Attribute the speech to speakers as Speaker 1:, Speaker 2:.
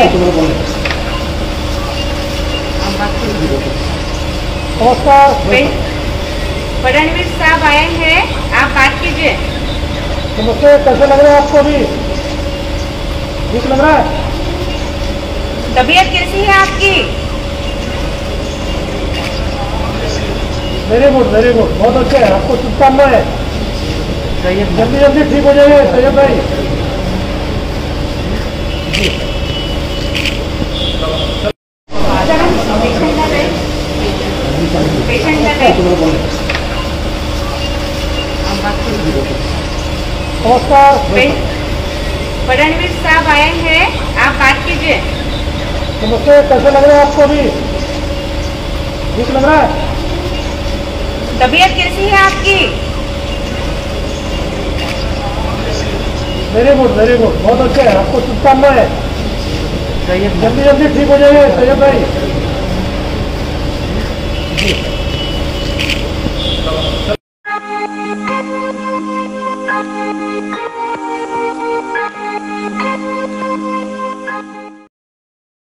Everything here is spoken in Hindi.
Speaker 1: नमस्कार।
Speaker 2: फडणवीस साहब आए हैं, आप बात कीजिए।
Speaker 1: नमस्ते, कैसे लग रहा है आपको? अभी ठीक लग रहा है?
Speaker 2: तबीयत कैसी है आपकी?
Speaker 1: वेरी गुड, बहुत अच्छे है। आपको शुभकामनाएं। जल्दी जल्दी ठीक हो जाइए सैयद भाई। नमस्कार।
Speaker 2: फडणवीस साहब आए हैं, आप बात कीजिए।
Speaker 1: नमस्ते, कैसे लग रहा है आपको? अभी ठीक लग रहा है?
Speaker 2: तबीयत कैसी है आपकी?
Speaker 1: वेरी गुड, बहुत अच्छे है। आपको शुभकामनाएं। जल्दी जल्दी ठीक हो जाइए सैयद भाई।